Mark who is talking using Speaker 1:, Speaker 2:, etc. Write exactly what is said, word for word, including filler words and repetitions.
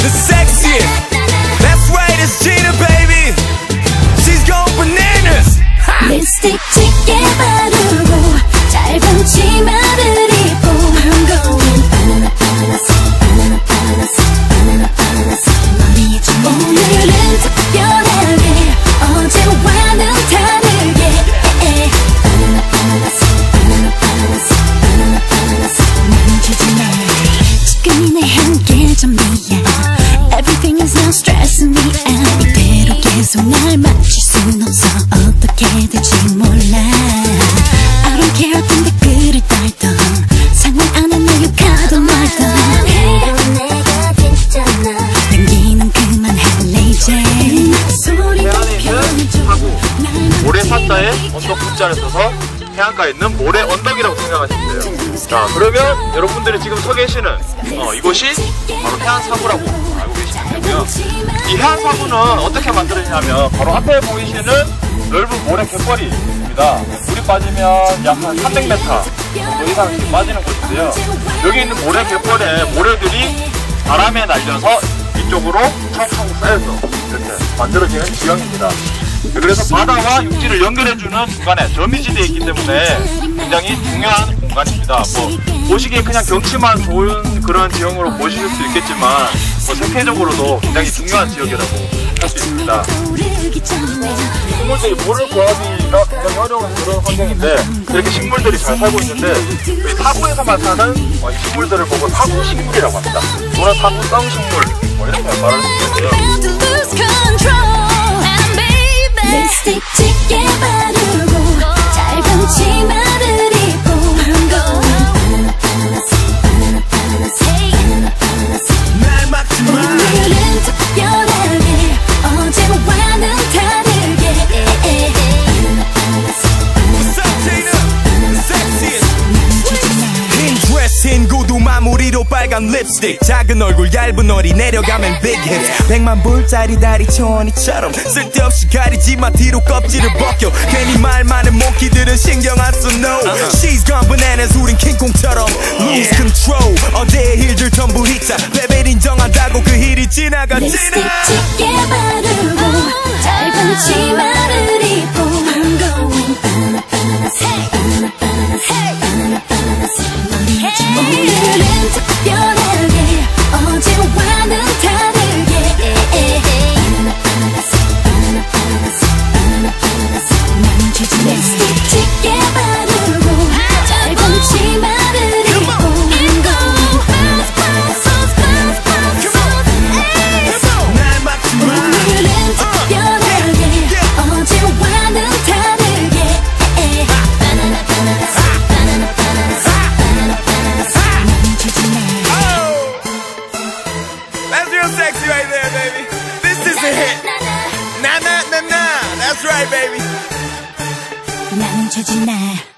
Speaker 1: the sexiest. That's right, it's Gina, baby. She's going bananas.
Speaker 2: 립스틱 짙게 바르고 짧은 치마를 입고 I'm going 바나나 바나나 바나나 바나나 바나나 머리에 좀 오늘은 특별하게 어제와는 다르게 바나나 바나나 바나나 바나나 바나나 나는 주지 마 지금이 내 한계 점이야 Everything is now stressing me out 이대로 계속 날 맞출 순 없어 어떻게 될지 몰라 I don't care 근데 그를 떨던 상관 안 한 너 욕하던 말던 이건 내가 됐잖아 당기는 그만할래 이제
Speaker 3: 해안에는 모래 사자에 언덕 붙자를 써서 해안가에 있는 모래 언덕이라고 생각하시면 돼요. 자, 그러면 여러분들이 지금 서 계시는 어, 이곳이 바로 해안사구라고 알고 계시면 되고요. 이 해안사구는 어떻게 만들어지냐면 바로 앞에 보이시는 넓은 모래 갯벌이 있습니다. 물이 빠지면 약 한 삼백 미터 정도 이상씩 빠지는 곳인데요. 여기 있는 모래 갯벌에 모래들이 바람에 날려서 이쪽으로 차곡차곡 쌓여서 이렇게 만들어지는 지형입니다. 그래서 바다와 육지를 연결해주는 중간에 저미지대에 있기 때문에 굉장히 중요한 공간입니다. 뭐 보시기에 그냥 경치만 좋은 그런 지형으로 보실 수 있겠지만 뭐 생태적으로도 굉장히 중요한 지역이라고 할 수 있습니다. 식물들이 물을 구하기가 굉장히 어려운 그런 환경인데 이렇게 식물들이 잘 살고 있는데 이 사구에서만 사는 이 식물들을 보고 사구식물이라고 합니다. 또는 사구성식물 뭐 이렇게 말할 수 있는데요.
Speaker 2: 립스틱 짙게 바르고 짧은 치마를 입고 I'm going 바나나 바나나 바나나 바나나
Speaker 1: 날 막지 마.
Speaker 2: 오늘은 특별하게 어제와는 다르게 바나나 바나나
Speaker 1: 흰 드레스 흰 구두 마무리로 빨간 립스틱 작은 얼굴 얇은 허리 내려가면 big hips 백만 불짜리 다리 초원이처럼 쓸데없이 가리지마 뒤로 껍질을 벗겨 괜히 말 많은 모키들은 신경 안 써 no She's gone bananas 우린 킹콩처럼 lose control 어제의 힐들 전부 히자 레벨 인정한다고 그 힐이 지나가 지나
Speaker 2: 립스틱 짙게 바르고 짧은 치마를 입고 I'm going 바나나 바나나 바나나 바나나 바나나 바나나 오늘은 특별하게 어제와는 다르게 바나나 바나나 바나나 바나나 나는 주지 마 립스틱 짙게 바르고 짧은 치마를 입고 I'm going 바나나
Speaker 1: 날 막지 마.
Speaker 2: 오늘은 특별하게 어제와는 다르게 바나나 바나나 바나나 바나나 바나나 나는 주지 마
Speaker 1: That's real sexy right there, baby. This is a hit. Na na na na. That's right, baby.
Speaker 2: 나는 죄진 나